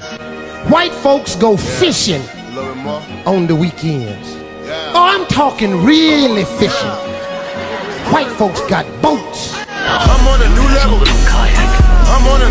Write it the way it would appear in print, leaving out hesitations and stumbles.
White folks go fishing on the weekends. Oh, I'm talking really fishing. White folks got boats. I'm on a new level. I'm on